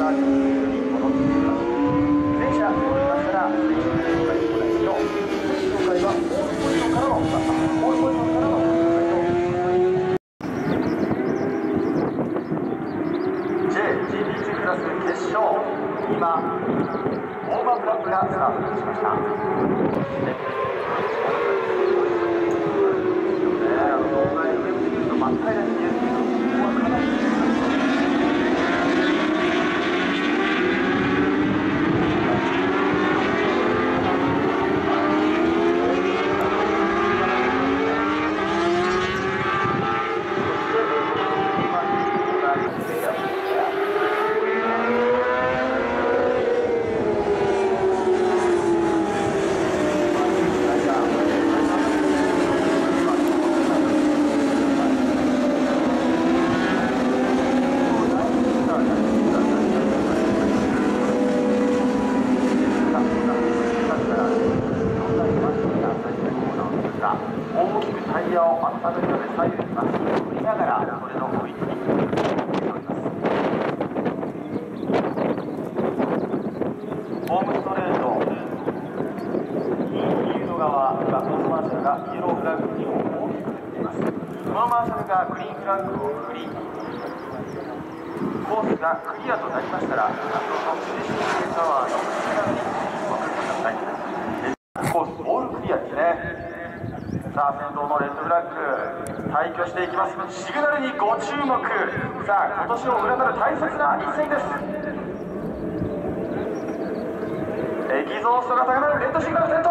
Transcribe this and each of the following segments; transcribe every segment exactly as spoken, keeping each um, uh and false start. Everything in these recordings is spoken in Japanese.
がに戻っています。電車乗りましたら電車の紹介お題の紹介はオールポイントからのオールポイントからの紹介と ジェイジービージー クラス決勝、今ウォームアップラップがスタートしました。動画で上を見ると真っ平らに見えるけど、ここはかなり大きくタイヤを温めるので左右にまっすぐ振りながらそれの雰囲気にしております。ホームストレート右の側、今コースマーシャルがイエローフラッグに大きく振っています。このマーシャルがグリーンフラッグを振り、コースがクリアとなりましたら、先ほどのシリタワーの内側におかけください。コースオールクリアですね。さあ、先頭のレッドフラッグ退去していきます。シグナルにご注目。さあ、今年を占う大切な一戦です。エキゾーストが高鳴るレッドシグナル先頭、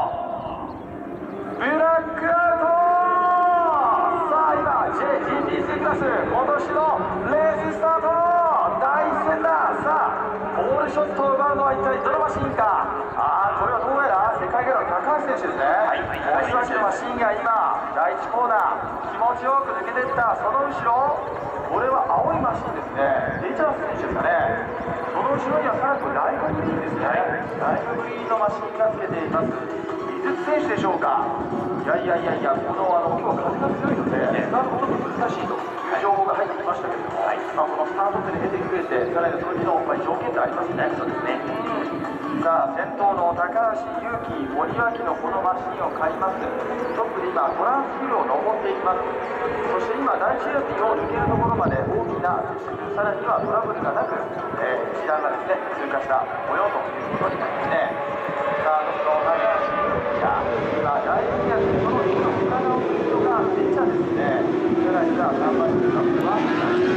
ブラックアウト。さあ、今 ジェイジービージー クラス今年のレーススタート、第一戦だ。さあ、ポールショットを奪うのは一体どのマシンか。ああ、これはどうやら世界記録の高橋選手ですね。大岩城のマシンが今第一コーナー気持ちよく抜けていった。その後ろ、これは青いマシンですね。リチャーズ選手ですかね。その後ろにはさらにライブグリーンですね。ライブグリーンのマシンがつけています。井筒選手でしょうか。いやいやいやいや、このあの今日は風が強いのでスタートも難しいという情報が入ってきましたけれども、はい、まあ、このスタートって出てくれて、さらにその日のやっぱり条件ってありますね。そうですね。さあ、先頭の高橋優輝、森脇のこのマシンを買います。トップで今トランスヒルを登っていきます。そして今第一エアピンを抜けるところまで大きな接触、さらにはトラブルがなく、えー、一段がですね通過した模様ということになりますね。さあ、その高橋優輝が今第一エアピン、その日の裏側を見るのが電車ですね。さらにはさんばんにカップは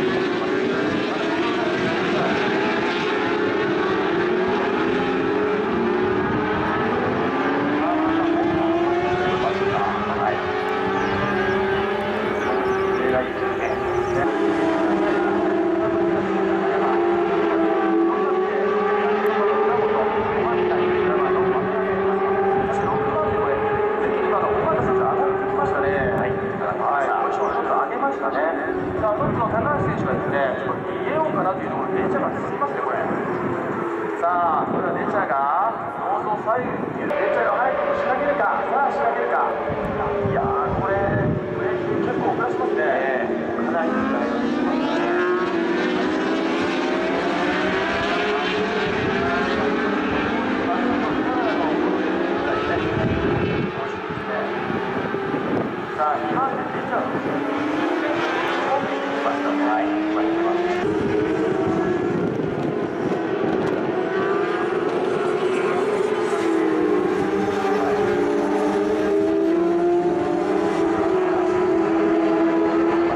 さあ、これは電車がどうぞ左右に電車が早く仕掛けるか。さあ、仕掛けるか。いやー、これブレーキ結構遅らしますね。かなり大事にしますね。さあ、にばんで電車のコンビニに来ましたね。はい、来ました。さ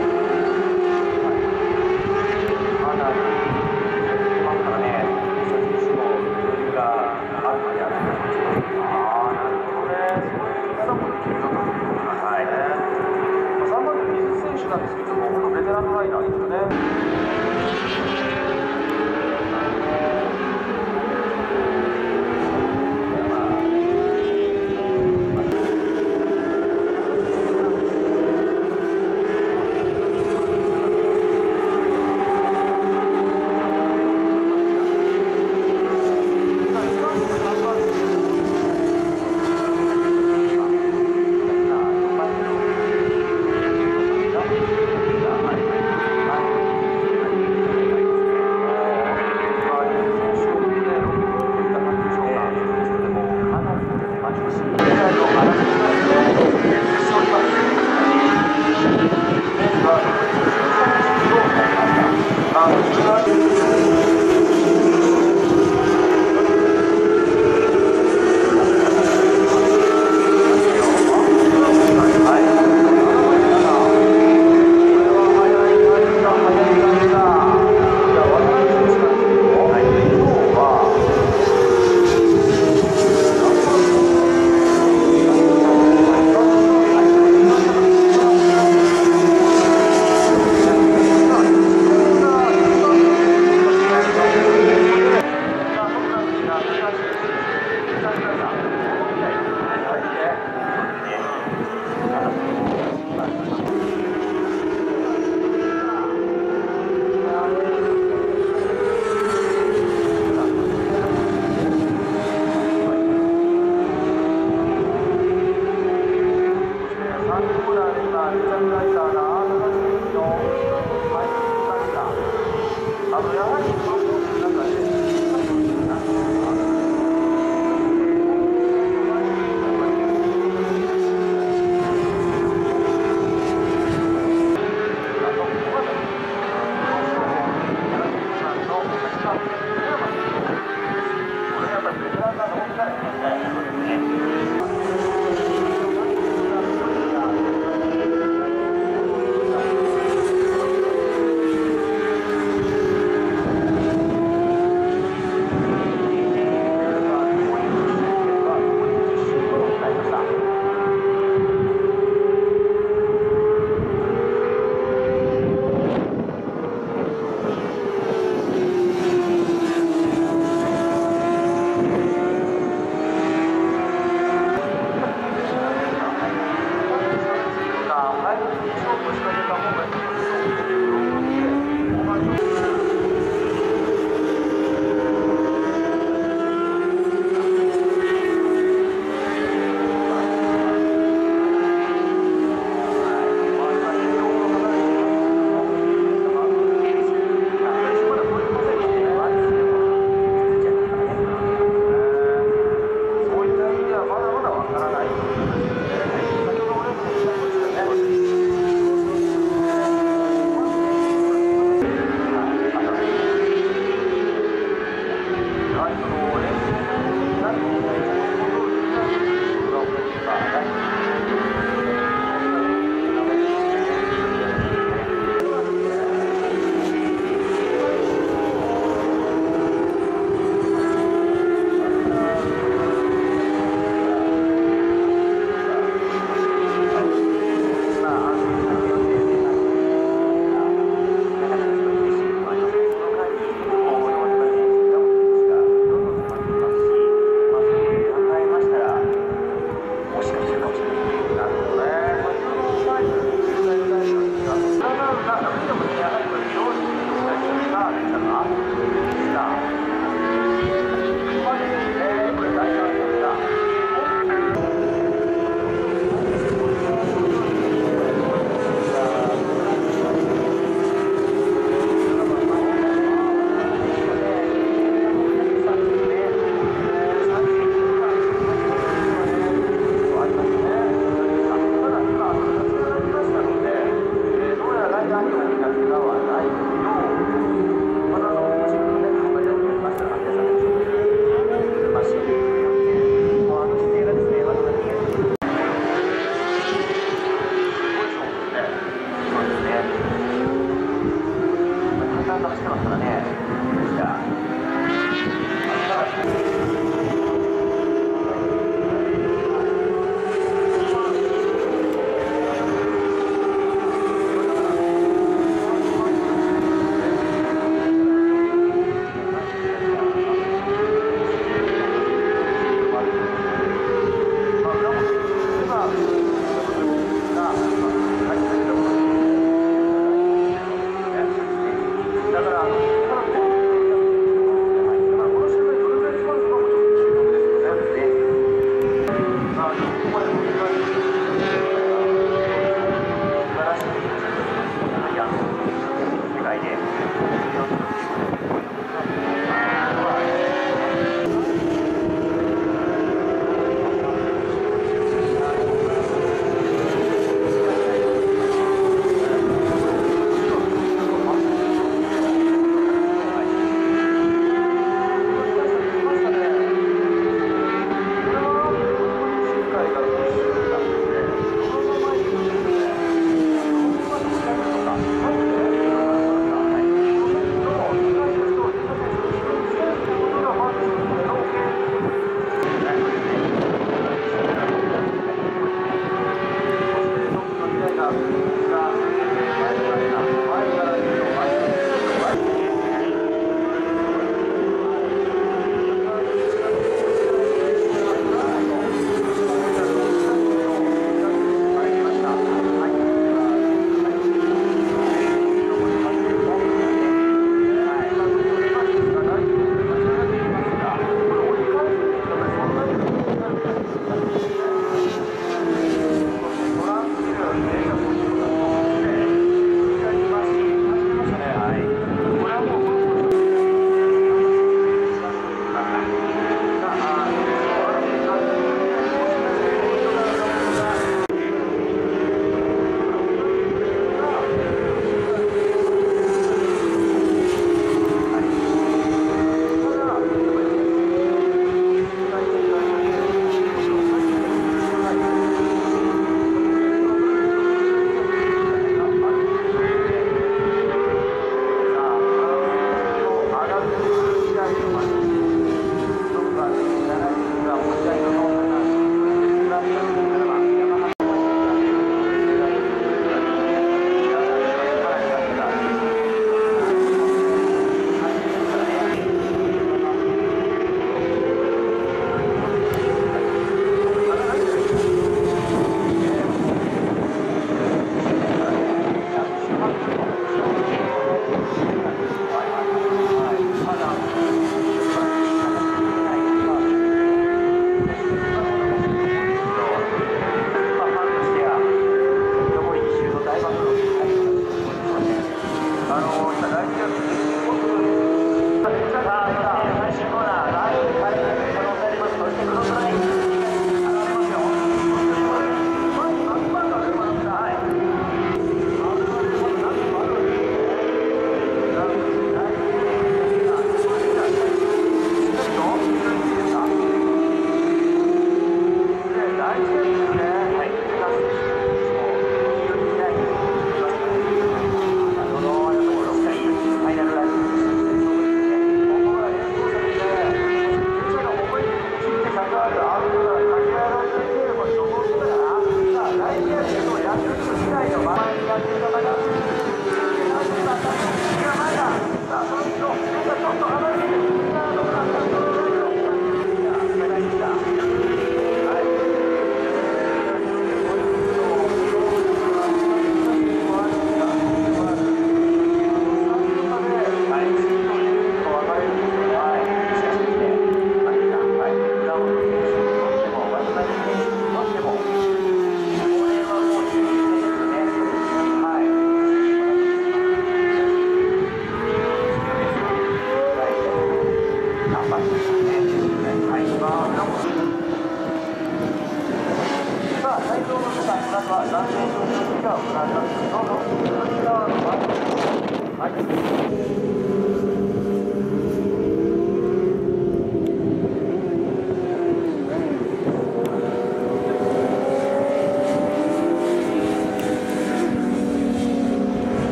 はい。